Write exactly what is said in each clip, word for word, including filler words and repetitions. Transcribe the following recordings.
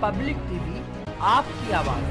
Public TV आपकी आवाज।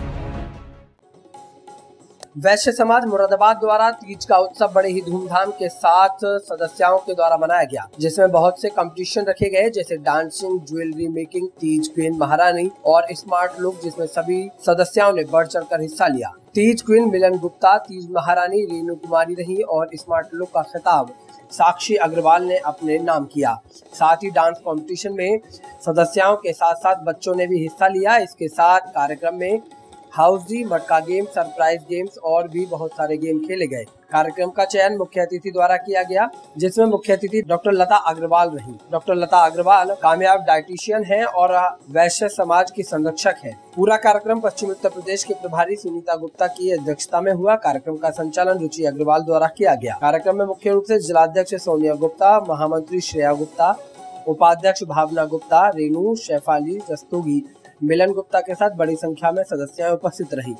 वैश्य समाज मुरादाबाद द्वारा तीज का उत्सव बड़े ही धूमधाम के साथ सदस्यों के द्वारा मनाया गया, जिसमें बहुत से कंपटीशन रखे गए, जैसे dancing, jewellery making, Teej queen महारानी और स्मार्ट लुक, जिसमें सभी सदस्यों ने बढ़ चढ़ कर हिस्सा लिया। तीज क्वीन मिलन गुप्ता, तीज महारानी रेणु कुमारी रही और स्मार्ट लुक का खिताब साक्षी अग्रवाल ने अपने नाम किया। साथ ही डांस कंपटीशन में सदस्यों के साथ साथ बच्चों ने भी हिस्सा लिया। इसके साथ कार्यक्रम में हाउसी, मटका गेम, सरप्राइज गेम्स और भी बहुत सारे गेम खेले गए। कार्यक्रम का चयन मुख्य अतिथि द्वारा किया गया, जिसमें मुख्य अतिथि डॉक्टर लता अग्रवाल रही। डॉक्टर लता अग्रवाल कामयाब डाइटिशियन हैं और वैश्य समाज की संरक्षक हैं। पूरा कार्यक्रम पश्चिमी उत्तर प्रदेश के प्रभारी सुनीता गुप्ता की अध्यक्षता में हुआ। कार्यक्रम का संचालन रुचि अग्रवाल द्वारा किया गया। कार्यक्रम में मुख्य रूप से जिलाध्यक्ष सोनिया गुप्ता, महामंत्री श्रेया गुप्ता, उपाध्यक्ष भावना गुप्ता, रेणु, शेफाली, रस्तोगी, मिलन गुप्ता के साथ बड़ी संख्या में सदस्याएं उपस्थित रही।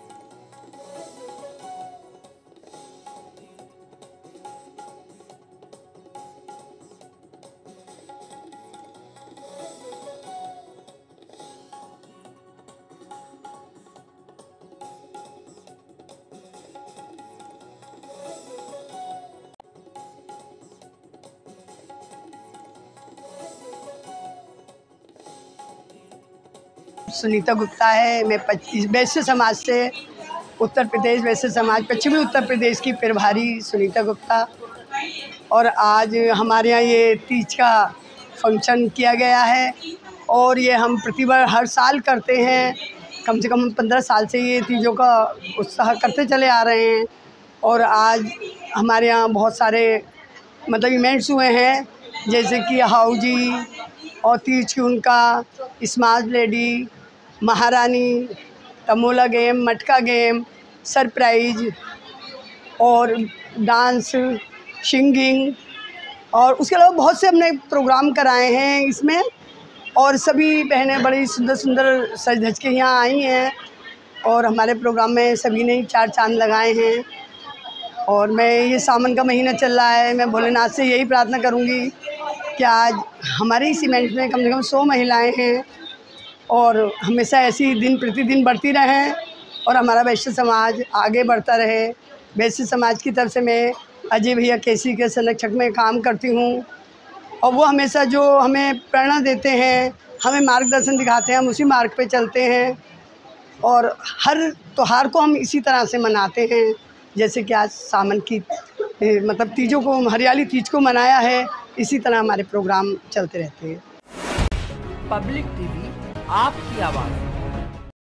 सुनीता गुप्ता है। मैं पच्चीस वैश्य समाज से उत्तर प्रदेश वैश्य समाज पश्चिमी उत्तर प्रदेश की प्रभारी सुनीता गुप्ता। और आज हमारे यहाँ ये तीज का फंक्शन किया गया है और ये हम प्रतिवर्ष हर साल करते हैं। कम से कम पंद्रह साल से ये तीजों का उत्साह करते चले आ रहे हैं। और आज हमारे यहाँ बहुत सारे मतलब इवेंट्स हुए हैं, जैसे कि हाउजी और तीज की उनका स्मार्ट लेडी, महारानी, tambola game, matka game, surprise और डांस, सिंगिंग और उसके अलावा बहुत से हमने प्रोग्राम कराए हैं इसमें। और सभी बहनें बड़ी सुंदर सुंदर सज धज के यहाँ आई हैं और हमारे प्रोग्राम में सभी ने चार चांद लगाए हैं। और मैं ये सावन का महीना चल रहा है, मैं भोलेनाथ से यही प्रार्थना करूँगी कि आज हमारे इस इवेंट में कम से कम सौ महिलाएं हैं और हमेशा ऐसी दिन प्रतिदिन बढ़ती रहें और हमारा वैश्य समाज आगे बढ़ता रहे। वैश्य समाज की तरफ से मैं अजय भैया केसी के संरक्षक में काम करती हूँ और वो हमेशा जो हमें प्रेरणा देते हैं, हमें मार्गदर्शन दिखाते हैं, हम उसी मार्ग पे चलते हैं। और हर त्योहार को हम इसी तरह से मनाते हैं, जैसे कि आज सावन की मतलब तीजों को, हरियाली तीज को मनाया है, इसी तरह हमारे प्रोग्राम चलते रहते हैं। पब्लिक टीवी आपकी आवाज़।